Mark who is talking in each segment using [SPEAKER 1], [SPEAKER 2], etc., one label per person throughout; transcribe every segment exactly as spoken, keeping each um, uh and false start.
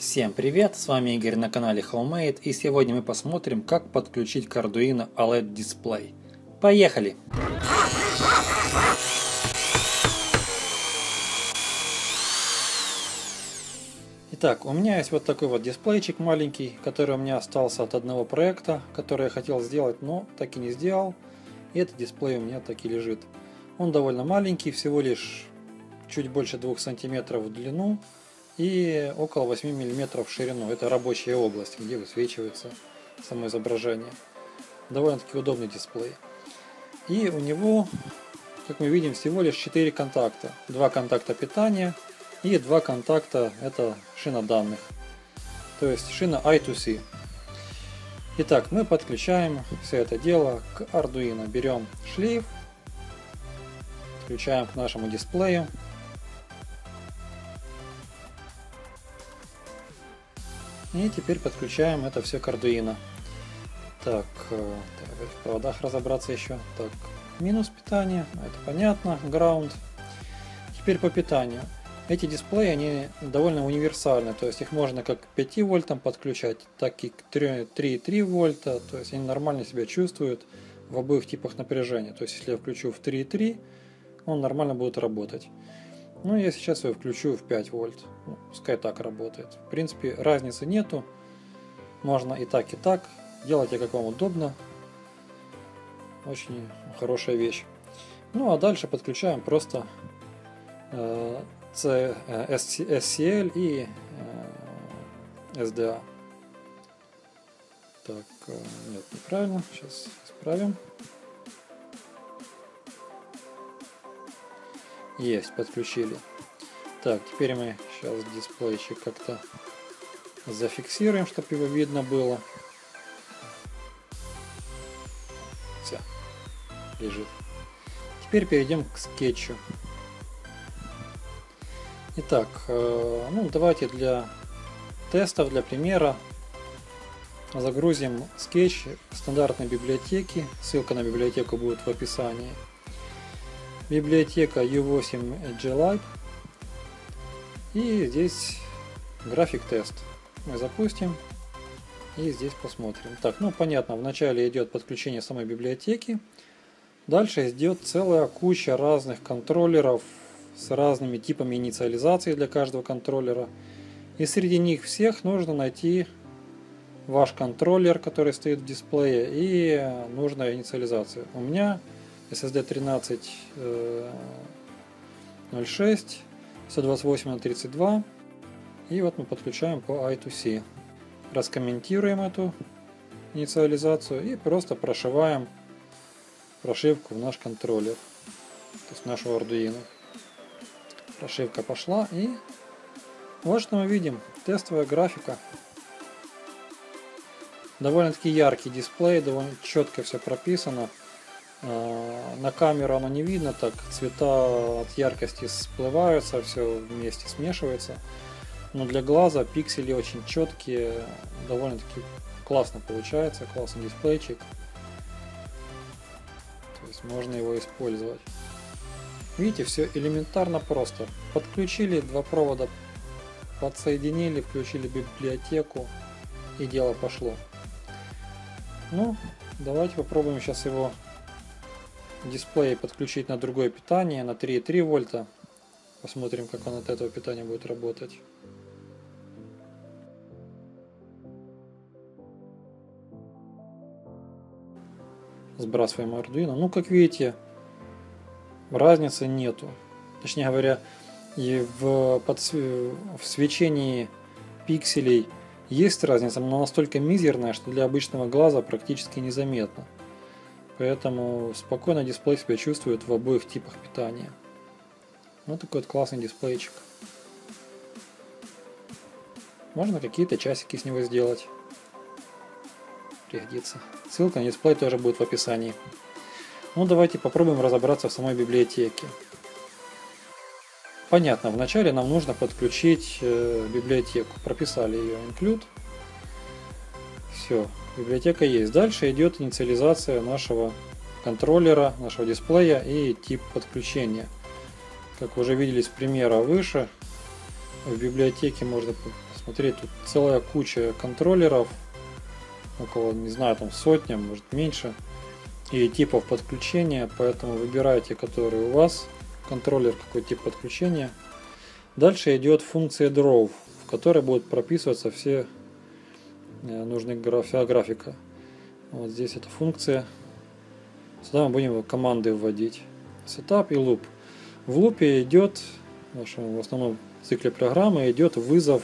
[SPEAKER 1] Всем привет, с вами Игорь на канале Homemade, и сегодня мы посмотрим, как подключить к Arduino о лед дисплей. Поехали! Итак, у меня есть вот такой вот дисплейчик маленький, который у меня остался от одного проекта, который я хотел сделать, но так и не сделал. И этот дисплей у меня так и лежит. Он довольно маленький, всего лишь чуть больше двух сантиметров в длину и около восьми миллиметров в ширину. Это рабочая область, где высвечивается само изображение. Довольно-таки удобный дисплей. И у него, как мы видим, всего лишь четыре контакта. Два контакта питания и два контакта, это шина данных. То есть шина ай ту си. Итак, мы подключаем все это дело к Arduino. Берем шлейф, подключаем к нашему дисплею. И теперь подключаем это все к Arduino. Так, в проводах разобраться еще. Так, минус питание, это понятно, ground. Теперь по питанию. Эти дисплеи, они довольно универсальны, то есть их можно как к пяти вольтам подключать, так и к три и три вольта, то есть они нормально себя чувствуют в обоих типах напряжения. То есть если я включу в три и три, он нормально будет работать. Ну, я сейчас его включу в пять вольт. Ну, пускай так работает. В принципе, разницы нету. Можно и так, и так. Делайте, как вам удобно. Очень хорошая вещь. Ну, а дальше подключаем просто э, эс си эл и э, эс ди эй. Так, э, нет, неправильно. Сейчас исправим. Есть, подключили. Так, теперь мы сейчас дисплейчик как-то зафиксируем, чтобы его видно было. Все, лежит. Теперь перейдем к скетчу. Итак, ну давайте для тестов, для примера загрузим скетч стандартной библиотеки. Ссылка на библиотеку будет в описании. Библиотека ю восемь glib. И здесь график тест. Мы запустим и здесь посмотрим. Так, ну понятно, вначале идет подключение самой библиотеки. Дальше идет целая куча разных контроллеров с разными типами инициализации для каждого контроллера. И среди них всех нужно найти ваш контроллер, который стоит в дисплее, и нужная инициализация. У меня эс эс ди тринадцать ноль шесть сто двадцать восемь на тридцать два. И вот мы подключаем по ай ту си. Раскомментируем эту инициализацию и просто прошиваем прошивку в наш контроллер, то есть в нашу Arduino. Прошивка пошла, и вот что мы видим. Тестовая графика. Довольно-таки яркий дисплей, довольно четко все прописано. На камеру оно не видно, так цвета от яркости всплываются, все вместе смешивается. Но для глаза пиксели очень четкие, довольно-таки классно получается, классный дисплейчик. То есть можно его использовать. Видите, все элементарно просто. Подключили два провода, подсоединили, включили библиотеку, и дело пошло. Ну, давайте попробуем сейчас его дисплей подключить на другое питание, на три и три вольта. Посмотрим, как он от этого питания будет работать. Сбрасываем Arduino. Ну, как видите, разницы нету. Точнее говоря, и в, подсв... в свечении пикселей есть разница, но настолько мизерная, что для обычного глаза практически незаметно. Поэтому спокойно дисплей себя чувствует в обоих типах питания. Вот такой вот классный дисплейчик. Можно какие-то часики с него сделать. Пригодится. Ссылка на дисплей тоже будет в описании. Ну давайте попробуем разобраться в самой библиотеке. Понятно, вначале нам нужно подключить э, библиотеку. Прописали ее include. Все. Библиотека есть. Дальше идет инициализация нашего контроллера, нашего дисплея и тип подключения. Как вы уже видели с примера выше, в библиотеке можно Смотри, тут целая куча контроллеров, около, не знаю, там сотня, может меньше, и типов подключения, поэтому выбирайте, который у вас контроллер, какой тип подключения. Дальше идет функция draw, в которой будут прописываться все нужные граф... графика. Вот здесь эта функция. Сюда мы будем команды вводить. Setup и loop. В лупе идет, в нашем в основном цикле программы, идет вызов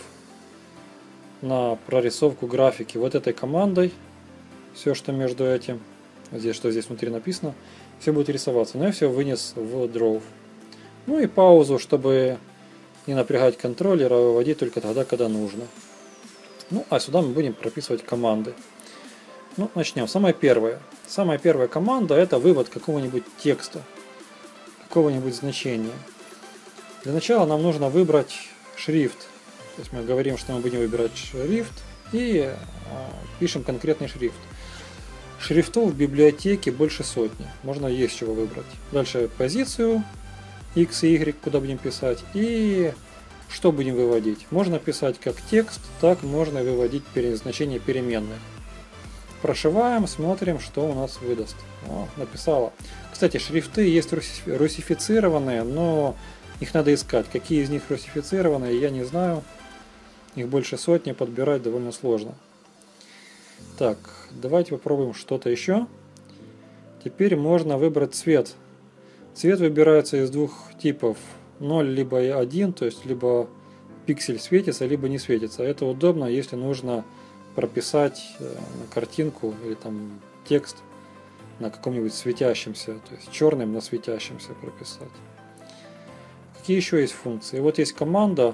[SPEAKER 1] на прорисовку графики вот этой командой. Все, что между этим, здесь, что здесь внутри написано, все будет рисоваться. Но я все вынес в draw. Ну и паузу, чтобы не напрягать контроллер, а выводить только тогда, когда нужно. Ну, а сюда мы будем прописывать команды. Ну, начнем. Самое первое. Самая первая команда — это вывод какого-нибудь текста, какого-нибудь значения. Для начала нам нужно выбрать шрифт. То есть мы говорим, что мы будем выбирать шрифт и а, пишем конкретный шрифт. Шрифтов в библиотеке больше сотни. Можно есть чего выбрать. Дальше позицию X и Y, куда будем писать, и что будем выводить. Можно писать как текст, так можно выводить значение переменных. Прошиваем, смотрим, что у нас выдаст. О, написала. Кстати, шрифты есть русифицированные, но их надо искать. Какие из них русифицированные, я не знаю. Их больше сотни, подбирать довольно сложно. Так, давайте попробуем что-то еще. Теперь можно выбрать цвет. Цвет выбирается из двух типов. ноль либо один, то есть либо пиксель светится, либо не светится. Это удобно, если нужно прописать картинку или там текст на каком-нибудь светящемся, то есть черным на светящемся прописать. Какие еще есть функции? Вот есть команда.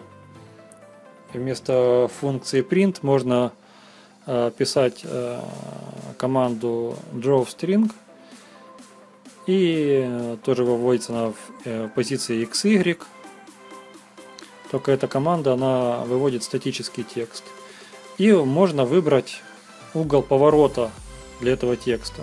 [SPEAKER 1] Вместо функции print можно э, писать э, команду drawString, и э, тоже выводится на э, позиции икс игрек. Только эта команда, она выводит статический текст. И можно выбрать угол поворота для этого текста.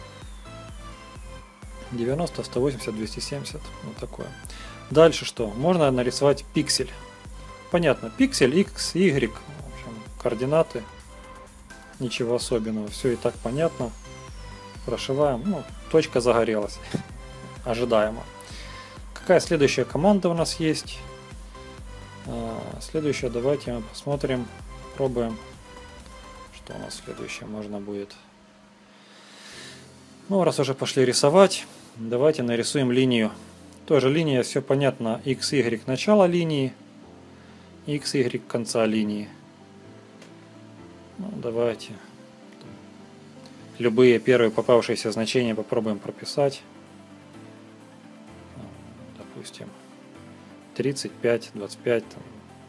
[SPEAKER 1] девяносто, сто восемьдесят, двести семьдесят. Вот такое. Дальше что? Можно нарисовать пиксель. Понятно. Пиксель, X, Y. В общем, координаты. Ничего особенного. Все и так понятно. Прошиваем. Ну, точка загорелась. Ожидаемо. Какая следующая команда у нас есть? Следующая, давайте мы посмотрим. Пробуем, что у нас следующее можно будет. Ну, раз уже пошли рисовать, давайте нарисуем линию. Тоже линия, все понятно. X, Y начало линии, X, Y конца линии. Ну, давайте любые первые попавшиеся значения попробуем прописать. Допустим, тридцать пять, двадцать пять, там,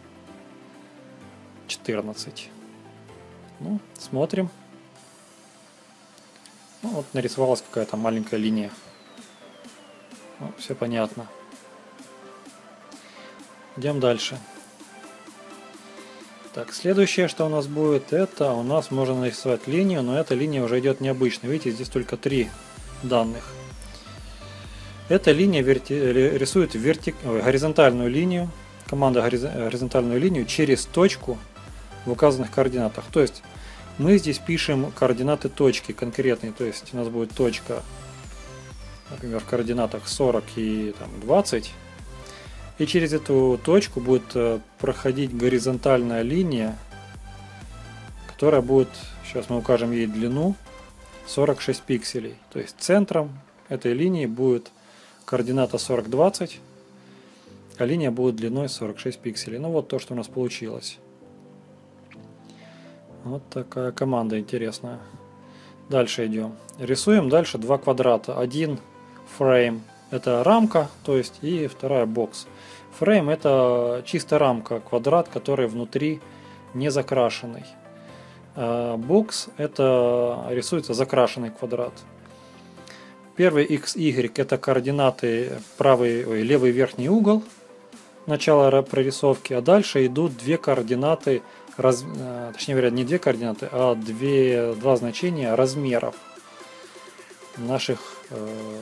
[SPEAKER 1] четырнадцать. Ну, смотрим. Ну, вот нарисовалась какая-то маленькая линия. Ну, все понятно. Идем дальше. Так, следующее, что у нас будет, это у нас можно нарисовать линию, но эта линия уже идет необычно. Видите, здесь только три данных. Эта линия верти... рисует верти... Ой, горизонтальную линию. Команда горизонтальную линию через точку в указанных координатах. То есть мы здесь пишем координаты точки конкретные. То есть у нас будет точка, например, в координатах сорок и там, двадцать. И через эту точку будет проходить горизонтальная линия, которая будет, сейчас мы укажем ей длину, сорок шесть пикселей. То есть центром этой линии будет координата сорок двадцать, а линия будет длиной сорок шесть пикселей. Ну вот то, что у нас получилось. Вот такая команда интересная. Дальше идем. Рисуем дальше два квадрата. Один frame — это рамка, то есть, и вторая бокс. Frame — это чисто рамка, квадрат, который внутри не закрашенный. Бокс — это рисуется закрашенный квадрат. Первый X, Y — это координаты правый, ой, левый верхний угол, начало прорисовки, а дальше идут две координаты, раз, точнее говоря, не две координаты, а две, два значения размеров наших э,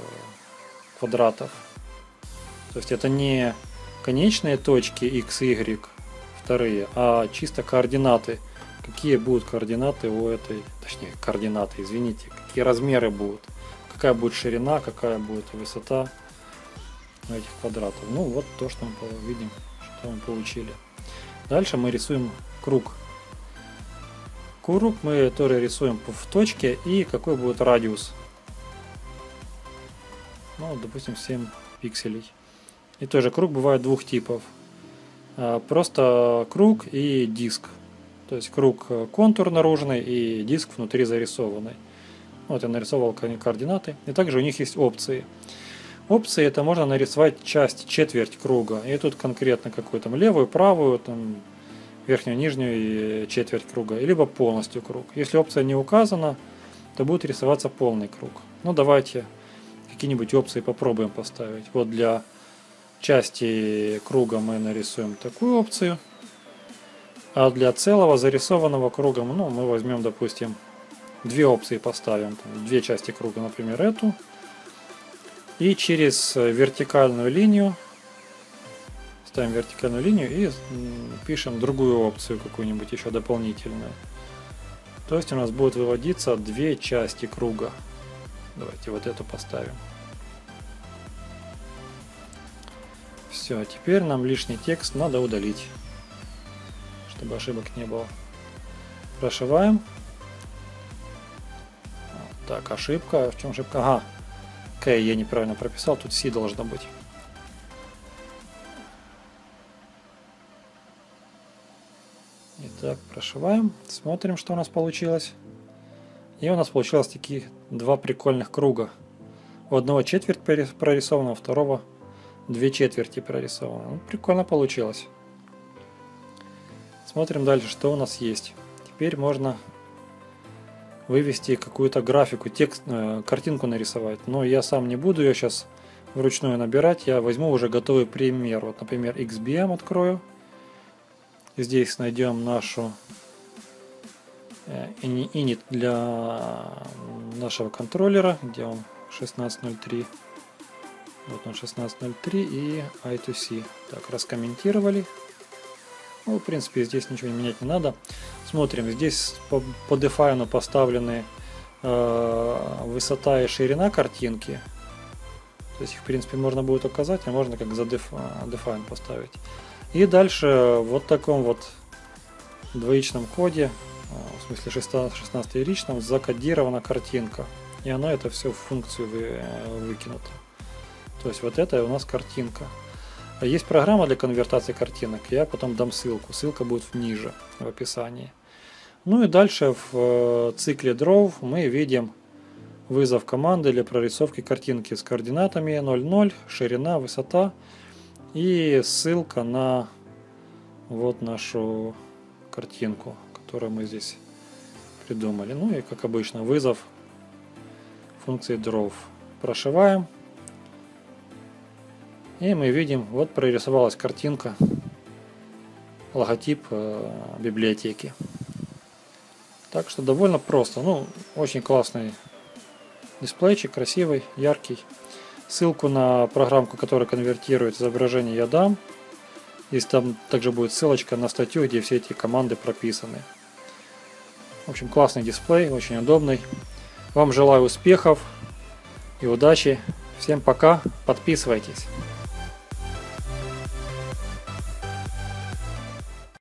[SPEAKER 1] квадратов. То есть это не конечные точки X, Y вторые, а чисто координаты. Какие будут координаты у этой, точнее координаты, извините, какие размеры будут, какая будет ширина, какая будет высота этих квадратов. Ну вот то, что мы видим, что мы получили. Дальше мы рисуем круг. Круг мы тоже рисуем в точке, и какой будет радиус. Ну, допустим, семь пикселей. И тоже круг бывает двух типов. Просто круг и диск. То есть круг контур наружный и диск внутри зарисованный. Вот я нарисовал координаты. И также у них есть опции. Опции — это можно нарисовать часть, четверть круга. И тут конкретно какую там левую, правую, там, верхнюю, нижнюю и четверть круга. Либо полностью круг. Если опция не указана, то будет рисоваться полный круг. Ну давайте какие-нибудь опции попробуем поставить. Вот для части круга мы нарисуем такую опцию. А для целого зарисованного круга, ну, мы возьмем, допустим, две опции поставим. Две части круга, например, эту. И через вертикальную линию ставим вертикальную линию и пишем другую опцию какую-нибудь еще дополнительную. То есть у нас будет выводиться две части круга. Давайте вот эту поставим. Все, теперь нам лишний текст надо удалить, чтобы ошибок не было. Прошиваем. Так, ошибка. В чем ошибка? Ага. К я неправильно прописал, тут C должно быть. Итак, прошиваем. Смотрим, что у нас получилось. И у нас получилось такие два прикольных круга. У одного четверть прорисована, у второго две четверти прорисованы. Ну, прикольно получилось. Смотрим дальше, что у нас есть. Теперь можно вывести какую-то графику, текст, э, картинку нарисовать. Но я сам не буду ее сейчас вручную набирать. Я возьму уже готовый пример. Вот, например, икс би эм открою. Здесь найдем нашу э, init для нашего контроллера, где он шестнадцать ноль три. Вот он шестнадцать ноль три и ай ту си. Так, раскомментировали. Ну, в принципе, здесь ничего менять не надо. Смотрим, здесь по, по define поставлены э, высота и ширина картинки. То есть их, в принципе, можно будет указать, а можно как за define поставить. И дальше вот в таком вот двоичном коде, в смысле шестнадцатияричном, закодирована картинка. И она это все в функцию вы, выкинуто. То есть вот это у нас картинка. Есть программа для конвертации картинок, я потом дам ссылку. Ссылка будет ниже в описании. Ну и дальше в цикле draw мы видим вызов команды для прорисовки картинки с координатами ноль ноль, ширина, высота и ссылка на вот нашу картинку, которую мы здесь придумали. Ну и как обычно вызов функции draw. Прошиваем. И мы видим, вот прорисовалась картинка, логотип э, библиотеки. Так что довольно просто. Ну, очень классный дисплейчик, красивый, яркий. Ссылку на программку, которая конвертирует изображение, я дам. Здесь там также будет ссылочка на статью, где все эти команды прописаны. В общем, классный дисплей, очень удобный. Вам желаю успехов и удачи. Всем пока, подписывайтесь.